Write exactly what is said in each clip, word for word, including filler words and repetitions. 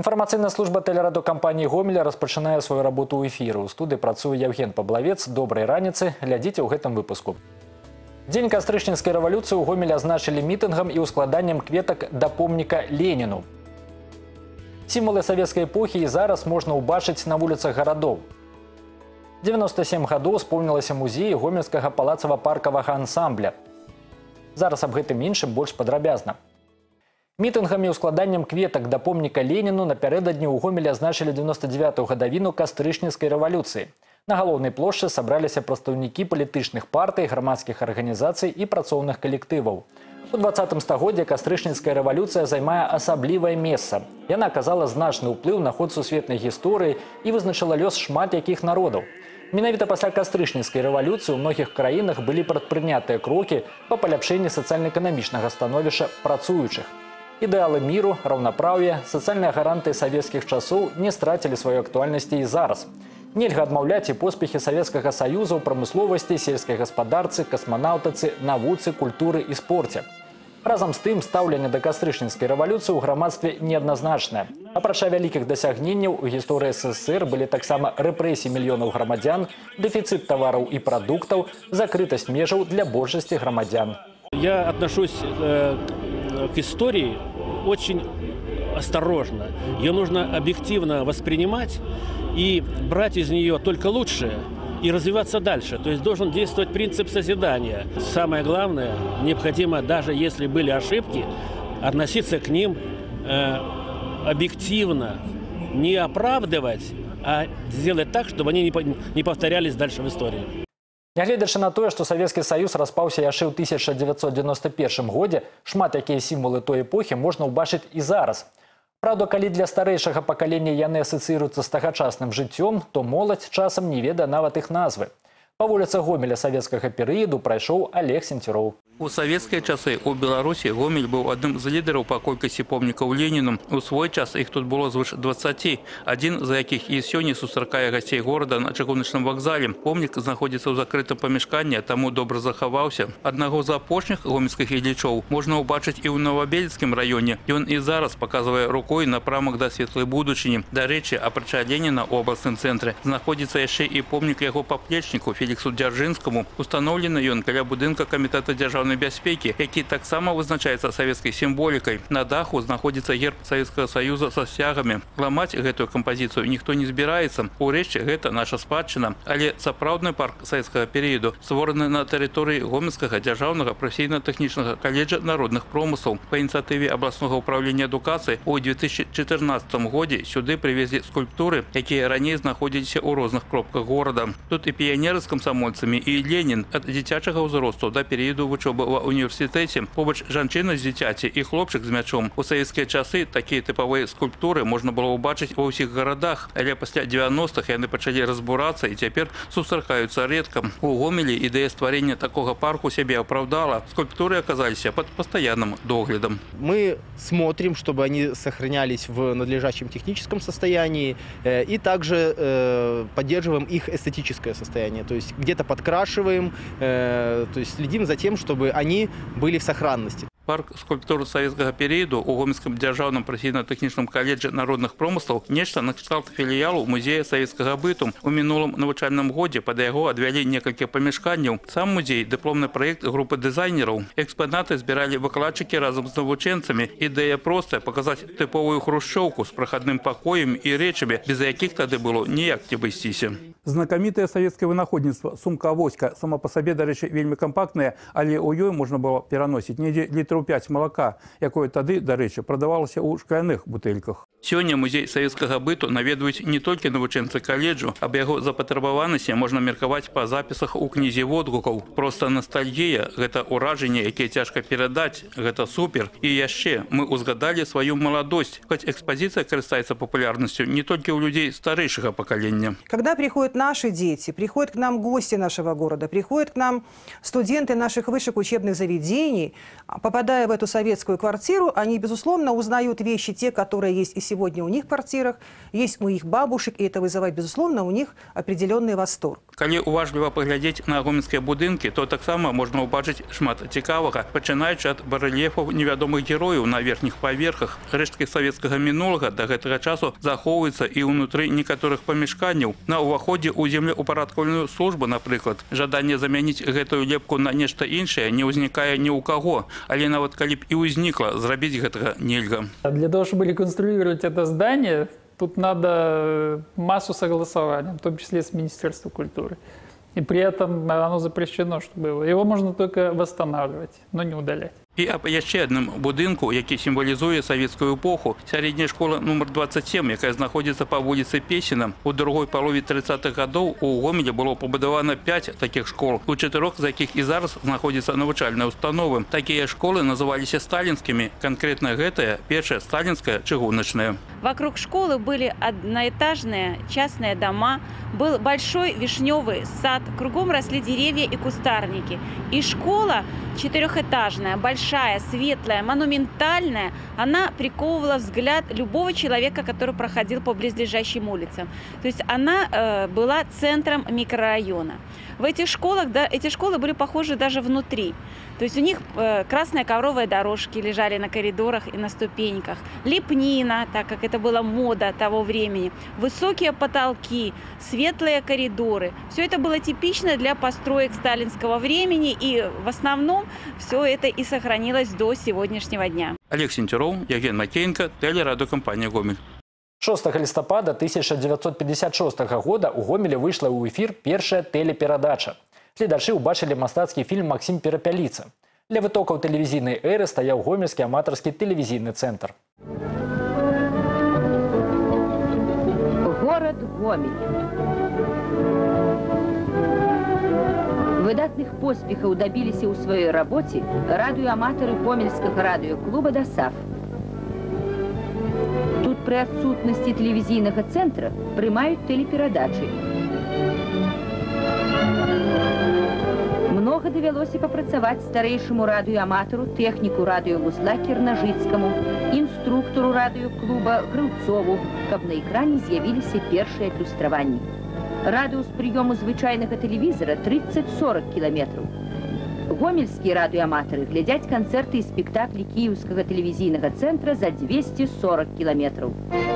Інфармацыйная служба тэлерадыёкампаніі «Гомель» распачынае сваю работу ў эфіры. У студыі працуе Евген Паблавец. Добрай раніцы, глядзіце ў гэтым выпуску. Дзень кастрычніцкай рэвалюцыі ў Гомелі азначылі мітынгам і ускладаннем кветак да помніка Леніну. Сімвалы савецкай эпохі і зараз можна ўбачыць на вуліцах гарадоў. дзевяноста сем гадоў спомнілася музеі гомельскага палацава-паркавага ансамбля. Зараз аб гэтым іншым больш падрабязна. Мітынгам і ускладаннем кветак да помніка Леніну напярэдадні ў Гомелі азначылі дзевяноста дзевятую гадавіну кастрычніцкай рэвалюцыі. На галоўнай плошчы сабраліся прадстаўнікі палітычных партый, грамадскіх арганізацый і працоўных калектываў. У дваццатым стагоддзі кастрычніцкая рэвалюцыя займае асаблівае месца. Яна аказала значны ўплыў на ход сусветнай гісторыі і вызначыла лёс шмат якіх народаў. Менавіта пасля кастрычніцкай рэвалюцыі ў многіх краінах былі прадпрынятыя крокі па паляпшэнні сацыяльна-эканамічнага становішча працуючых. Ідэалы міру, раўнапраўя, сацыяльныя гарантыі савецкіх часоў не страцілі сваёй актуальнасці і зараз. Нельга адмаўляць і поспехі Савецкага Саюза ў прамысловасці, сельскай гаспадарцы, касманаўтыцы, навуцы, культуры і спорце. Разам з тым, стаўленне да кастрычніцкай рэвалюцыі ў грамадстве неадназначнае. Апрача вялікіх дасягненняў, у гісторыі СССР былі таксама рэпрэсіі мільёнаў грамадзян, дэфіцыт тавараў і прадуктаў, закрытасць межаў для большасці грамадзян. Я отношусь э, к истории очень осторожно. Ее нужно объективно воспринимать и брать из нее только лучшее и развиваться дальше. То есть должен действовать принцип созидания. Самое главное, необходимо, даже если были ошибки, относиться к ним э, объективно, не оправдывать, а сделать так, чтобы они не повторялись дальше в истории. Нягледзячы на тое, што Савецкі Саюз распаўся яшчэ ў тысяча дзевяцьсот дзевяноста першым годзе, шмат якія сімвалы той эпохі можна ўбачыць і зараз. Праўда, калі для старэйшага пакалення яны асацыіруюцца з тагачасным жыццём, то моладзь часам не ведае нават іх назвы. Па вуліцах Гомеля савецкага перыяду прайшоў Олег Сенцюроў. У савецкія часы ў Беларусі Гомель быў адным з лідараў па колькасці помнікаў Леніну. У свой час іх тут было звыш дваццаці, адзін з якіх і сёння сустракае гасцей горада на чыгуначным вакзале. Помнік знаходзіцца ў закрытым памяшканні, таму добра захаваўся. Аднаго з апошніх гомельскіх гледачоў можна ўбачыць і ў Новабельскім раёне. Ён і зараз паказвае рукой напрамак да светлай будучыні. Дарэчы, апрача Леніна ў абласным цэнтры знаходзіцца яшчэ і помнік яго паплечніку Феліксу Дзяржынскаму. Устаноўлены ён каля будынка камітэта дзяржаўнай бяспекі, які таксама вызначаецца савецкай сімволікай. На даху знаходзіцца герб Савецкага Саюза са сцягамі. Ламаць гэтую кампазіцыю ніхто не збіраецца. Урэшце, гэта наша спадчына. Але сапраўдны парк савецкага перыяду створаны на тэрыторыі Гомельскага дзяржаўнага прафесійна-тэхнічнага каледжа народных промыслаў. Па ініцыятыве абласнога ўправлення адукацыі ў две тысячы чатырнаццатым годзе сюды прывезлі скульптуры, якія раней знаходзіліся ў розных кропках горада. Тут і піянеры з камсамольцамі, і Ленін ад дзіцячага ўзросту да перыяду вучобы ва універсітэце. Побач жанчына з дзіцяці і хлопчык з мячом. У савецкія часы такія тыпавыя скульптуры можна было ўбачыць ва ўсіх гарадах, але пасля дзевяностых яны пачалі разбурацца і цяпер сустракаюцца рэдка. У Гомелі ідэя стварення такога парку сябе апраўдала. Скульптуры оказаліся под постоянным доглядом. Мы смотрим, чтобы они сохранялись в надлежащем техническом состоянии э, и также э, поддерживаем их эстетическое состояние. То есть где-то подкрашиваем, э, то есть следим за тем, чтобы они были в сохранности. Парк скульптур савецкага перыяду ў Гомельскім дзяржаўным прафесійна-тэхнічным каледжы народных промыслаў нешта накшталт філіялу музея савецкага быту. У мінулым навучальным годзе пад яго адвялі некалькі памяшканняў. Сам музей дыпломны праект групы дызайнераў. Экспанаты збіралі выкладчыкі разам з навучэнцамі. Ідэя простая паказаць тыповую хрушчоўку з прахадным пакоем і рэчамі, без якіх тады было ніяк не абысціся. Знакамітае савецкае вынаходніцтва сумка-авоська сама па сабе, дарэчы, вельмі кампактная, але ў ёй можна было пераносіць недзе літраў пяць малака, якое тады, дарэчы, прадавалася ў шкляных бутэльках. Сёння музей савецкага быту наведваюць не толькі навучэнцы каледжу, аб яго запатрабаванасці можна меркаваць па запісах у кнізе водгукаў. Проста настальгія – гэта ўражанне, якія цяжка перадаць, гэта супер. І яшчэ мы узгадалі сваю маладосць, хоць экспазіцыя карыстаецца папулярнасцю не толькі ў людзей старэйшага пакалення. Когда приходят наши дети, приходят к нам гости нашего города, приходят к нам студенты наших высших учебных заведений, попадая в эту советскую квартиру, они, безусловно, узнают вещи, те, которые есть и сегодня. сегодня у них в квартирах, есть у их бабушек, и это вызывает, безусловно, у них определенный восторг. Калі уважліва паглядзець на гомельскія будынкі, то таксама можна ўбачыць шмат цікавага, пачынаючы ад барэльефаў невядомых герояў на верхніх паверхах. Рэшткі савецкага мінулага да гэтага часу захоўваюцца і ўнутры некаторых памяшканняў. На ўваходзе ў землеўпарадкавальную службу, напрыклад, жаданне замяніць гэтую лепку на нешта іншае не ўзнікае ні ў каго, але нават калі б і ўзнікла, зрабіць гэтага нельга. Для того, чтобы реконструировать это здание, тут надо массу согласования, в том числе с Министерством культуры. И при этом оно запрещено, что было. Его можно только восстанавливать, но не удалять. І аб яшчэ адным будынку, які сімвалізуе савецкую эпоху, сярэдняя школа нумар двадцать семь, якая знаходзіцца па вуліцы Песіна. У другой палове тридцатых гадоў у Гомелі было пабудавана пять такіх школ, у чатырох з якіх і зараз знаходзяцца навучальныя установы. Такія школы называліся сталінскімі, канкрэтна гэтая першая сталінская чыгуначная. Вокруг школы были одноэтажные частные дома, был большой вишневый сад, кругом росли деревья и кустарники. И школа четырехэтажная, большая, светлая, монументальная, она приковывала взгляд любого человека, который проходил по близлежащим улицам. То есть она э, была центром микрорайона. В этих школах, да, эти школы были похожи даже внутри. То есть у них э, красные ковровые дорожки лежали на коридорах и на ступеньках, лепнина, так как это была мода того времени, высокие потолки, светлые коридоры. Все это было типично для построек сталинского времени, и в основном все это и сохранилось до сегодняшнего дня. Олег Сентюров, Евген Макеенко, телерадиокомпания «Гомель». шостага лістапада тысяча девятьсот пятьдесят шостага года у Гомелі выйшла ў эфір першая тэлеперадача. Гледачы ўбачылі мастацкі фільм «Максим Перапяліца». Для вытокаў тэлевізійнай эры стаяў гомельскі аматарскі тэлевізійны цэнтр. Город Гомель. Выдатных поспехаў дабіліся ў сваёй рабоце радыёаматары гомельскага радыёклуба «ДАСАФ». Тут при отсутности телевизийного центра принимают телепередачи. Много довелось и попрацаваць старейшему радиоаматору, технику радиовузла Кирнажицкому, инструктору радиоклуба Крылцову, каб на экране з'явились первые иллюстрования. Радиус приему звычайного телевизора тридцать сорок километров. Гомельские радиоаматоры глядят концерты и спектакли Киевского телевизийного центра за двести сорок километров.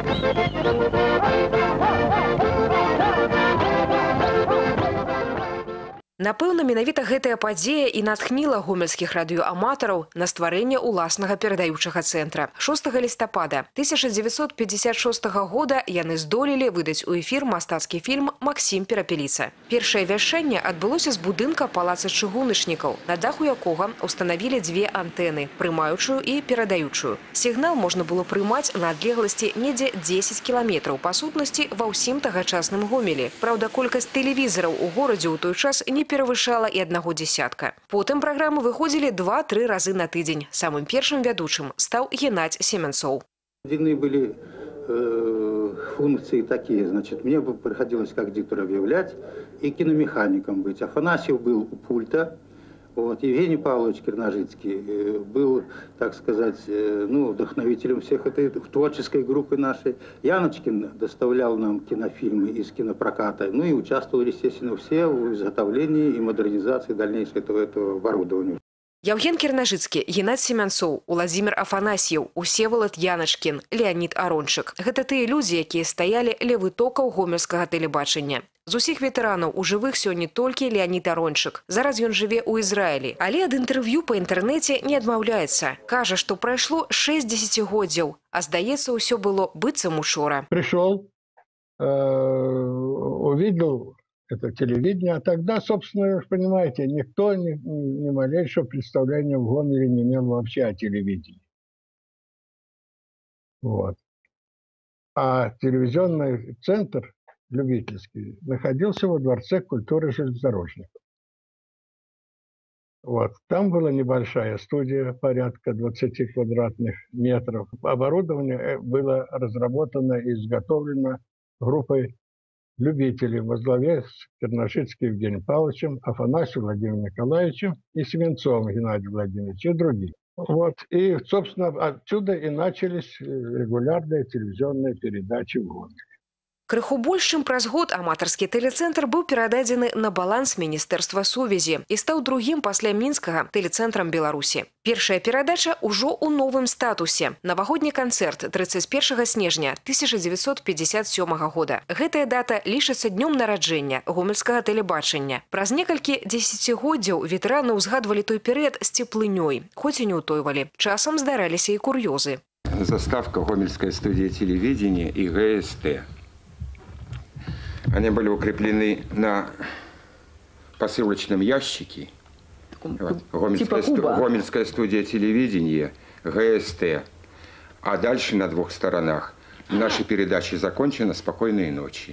Напэўна, менавіта гэтая падзея і натхніла гомельскіх радыёаматараў на стварэнне ўласнага перадаючага цэнтра. шостага лістапада тысяча девятьсот пятьдесят шостага года яны здолелі выдаць у эфір мастацкі фільм «Максим Перапяліца». Першае вяшчанне адбылося з будынка палаца чыгуначнікаў, на даху якога ўстанавілі дзве антэны, прымаючую і перадаючую. Сігнал можна было прымаць на адлегласці недзе дзесяць кіламетраў, па сутнасці ва ўсім тагачасным Гомелі. Праўда, колькасць тэлевізараў у горадзе ў той час не перавышала і аднаго дзесятка. Потым праграмы выходзілі два-тры разы на тыдзень. Самым першым вядучым стаў Геннадзь Семенцов. Видны были э, функции такие. Значит, мне бы приходилось как диктор объявлять и киномехаником быть. Афанасьев был у пульта. Вот, Евгений Павлович Кирнажицкий был, так сказать, ну, вдохновителем всех этой творческой группы нашей. Яночкин доставлял нам кинофильмы из кинопроката. Ну и участвовали, естественно, все в изготовлении и модернизации дальнейшего этого, этого оборудования. Евген Кирнажицкий, Геннадзь Семенцов, Владимир Афанасьев, Усеволод Яночкин, Леонид Арончык. Гэта тыя людзі, якія стаялі ля вытокаў гомельскага тэлебачання. З усіх ветэранаў у жывых сёння толькі Леонид Арончык. Зараз ён жыве ў Ізраілі, але ад інтэрв'ю па інтэрнэце не адмаўляецца. Кажа, што прайшло шэсць дзесяцігоддзяў, а здаецца, ўсё было быццам учора. Пришел, э, увидел это телевидение, а тогда, собственно, вы понимаете, никто ни, ни малейшего представления в Гомеле не имел вообще о телевидении. Вот. А телевизионный центр любительский находился во Дворце культуры железнодорожников. Вот. Там была небольшая студия, порядка двадцати квадратных метров. Оборудование было разработано и изготовлено группой любителей во главе с Кирнажицким Евгением Павловичем, Афанасием Владимиром Николаевичем и Семенцовым Геннадием Владимировичем и другими. Вот. И, собственно, отсюда и начались регулярные телевизионные передачи в Гомеле. Крыху больш чым праз год аматарскі тэлецэнтр быў перададзены на баланс Міністэрства сувязі і стаў другім пасля мінскага тэлецэнтрам Беларусі. Першая перадача ўжо ў новым статусе. Навагодні канцэрт тридцать первого снежня тысяча девятьсот пятьдесят сёмага года. Гэтая дата лічыцца днём нараджэння гомельскага тэлебачання. Праз некалькі дзесяцігоддзяў ветэраны ўзгадвалі той перыяд з цеплынёй, хоць і не ўтойвалі. Часам здараліся і кур'ёзы. Заставка Гомельской студии телевидения и ГСТ. Они были укреплены на посылочном ящике. Вот. Гомельская, типа сту... Гомельская студия телевидения, ГСТ. А дальше на двух сторонах наши передачи закончены, спокойной ночи.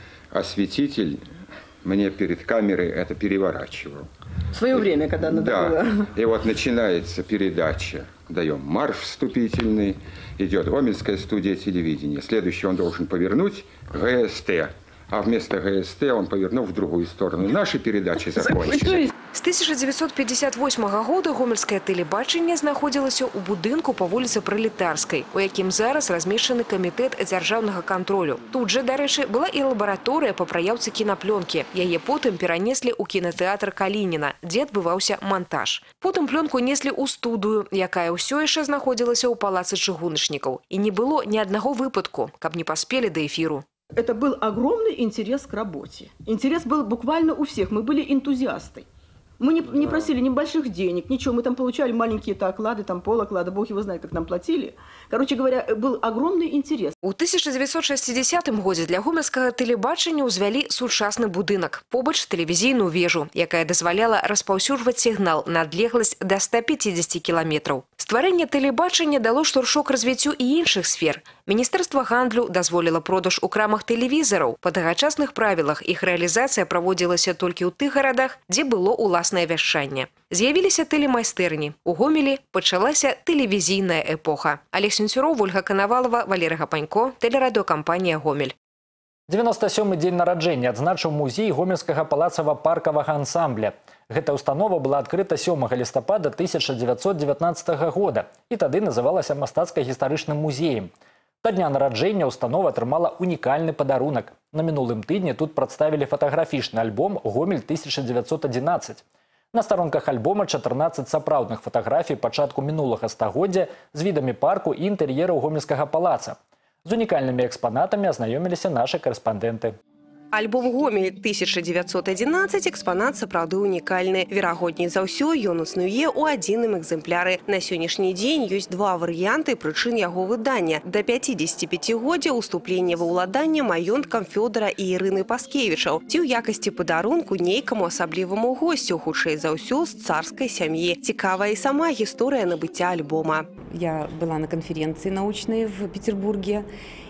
Осветитель мне перед камерой это переворачивал. В свое время, когда надо да. было. И вот начинается передача. Даем марш вступительный. Идет Гомельская студия телевидения. Следующий он должен повернуть ГСТ. А вместо ГСТ он повернул в другую сторону. Наши передачи закончились. З тысяча девятьсот пятьдесят восьмага года гомельскае тэлебачанне знаходзілася ў будынку па вуліцы Пралетарскай, у якім зараз размешчаны камітэт дзяржаўнага кантролю. Тут жа, дарэчы, была і лабараторыя па праяўцы кінаплёнкі. Яе потым перанеслі ў кінатэатр Калініна, дзе адбываўся монтаж. Потым плёнку неслі ў студыю, якая ўсё яшчэ знаходзілася ў палацы чыгуначнікаў. І не было ні аднаго выпадку, каб не паспелі да эфіру. Это был огромный интерес к работе. Интерес был буквально у всех. Мы были энтузиасты. Мы не, не просили ни больших денег, ничего. Мы там получали маленькие-то оклады, там полоклады. Бог его знает, как нам платили. Короче говоря, был огромный интерес. У тысяча девятьсот шестидесятым годзе для гомельскага тэлебачання ўзвялі сучасны будынак. Побач тэлевізійную вежу, якая дазваляла распаўсюджваць сігнал на адлегласць да ста пятидесяти кіламетраў. Стварэнне тэлебачання дало штуршок развіццю і іншых сфер. Міністэрства гандлю дазволіла продаж у крамах тэлевізараў. Па тагачасных правілах іх рэалізацыя праводзілася толькі ў тых гарадах, дзе было ўласнае вяшчанне. З'явіліся тэлемайстэрні. У Гомелі пачалася тэлевізійная эпоха. Олег Сенцюроў, Ольга Канавалова, Валерий Гапанько, тэлерадыёкампанія «Гомель». девяносто сёмы дзень нараджэння адзначыў музей гомельскага палацава-паркавага ансамбля. Гэта установа была адкрыта сёмага лістапада тысяча девятьсот девятнадцатага года і тады называлася мастацка-гістарычным музеем. Да дня нараджэння установа атрымала унікальны падарунак. На мінулым тыдні тут прадставілі фатаграфічны альбом «Гомель тысяча девятьсот одиннадцать». На старонках альбома чатырнаццаць сапраўдных фатаграфій пачатку мінулага стагоддзя з відамі парку і інтэр'ераў гомельскага палаца. З унікальнымі экспанатамі азнаёміліся нашы карэспандэнты. Альбом «Гомель тысяча девятьсот одиннадцать» экспонат сапраўды унікальны. Верагодней за ўсё ён існуе ў адзіным экземпляры. На сённяшні дзень ёсць два варыянты прычын яго выдання. Да пяцідзесяціпяцігоддзя ўступлення ва ўладанне маёнткам Фёдора і Ірыны Паскевічаў ці ў якасці падарунку нейкаму асабліваму госцю, хутчэй за ўсё з царскай сям'і. Цікавая і сама гісторыя набыцця альбома. Я была на конференции научной в Петербурге.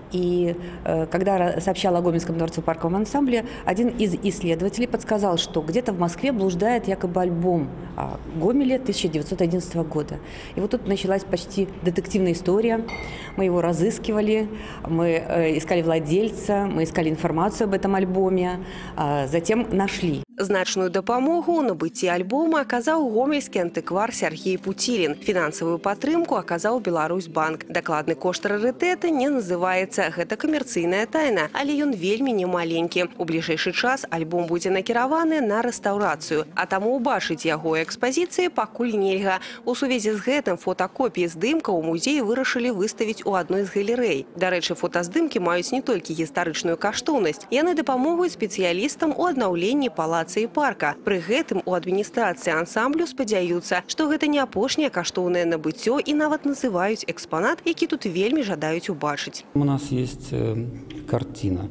И э, когда сообщала о Гомельском дворцово-парковом ансамбле, один из исследователей подсказал, что где-то в Москве блуждает якобы альбом о Гомеле тысяча девятьсот одиннадцатого года. И вот тут началась почти детективная история. Мы его разыскивали, мы э, искали владельца, мы искали информацию об этом альбоме, э, затем нашли. Значную дапамогу ў набыцці альбома аказаў гомельскі антыквар Сергей Путилин. Фінансавую падтрымку аказаў Беларусьбанк. Дакладны кошт рарытэта не называецца. Гэта камерцыйная тайна, але ён вельмі немаленькі. У бліжэйшы час альбом будзе накіраваны на рэстаўрацыю, а таму ўбачыць яго экспазіцыі пакуль нельга. У сувязі з гэтым фотакопіі здымкаў у музеі вырашылі выставіць у адной з галерэй. Дарэчы, фотаздымкі маюць не толькі гістарычную каштоўнасць, яны дапамогуць спецыялістам у аднаўленні палаца і парка. Пры гэтым у адміністрацыі ансамблю спадзяюцца, што гэта не апошняе каштоўнае набыццё і нават называюць экспанат, які тут вельмі жадаюць убачыць. У нас есть э, картина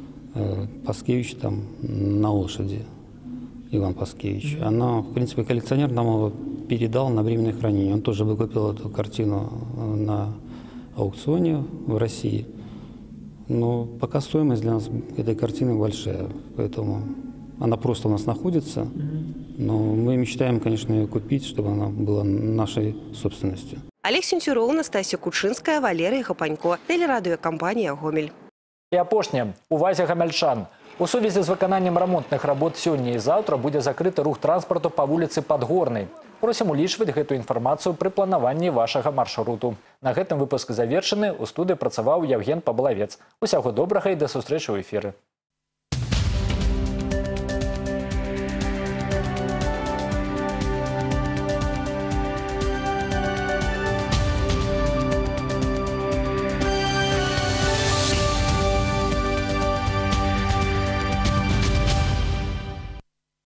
э, Паскевич там на лошади, Иван Паскевич. Она, в принципе, коллекционер нам его передал на временное хранение. Он тоже выкупил эту картину на аукционе в России. Но пока стоимость для нас этой картины большая, поэтому она просто у нас находится, но мы мечтаем, конечно, ее купить, чтобы она была нашей собственностью. Олег Сенцюроў, Настасья Кучинская, Валерий Гапанько, тэлерадыёкампанія «Гомель». І апошняе. Увазе гамяльчан. У сувязі з выкананнем рамонтных работ сёння і заўтра будзе закрыты рух транспарту па вуліцы Падгорнай. Просім улічваць гэту інфармацыю пры планаванні вашага маршруту. На гэтым выпуск завершаны. У студыі працаваў Евген Паблавец. Усяго добрага і да сустрэчы ў эфіры.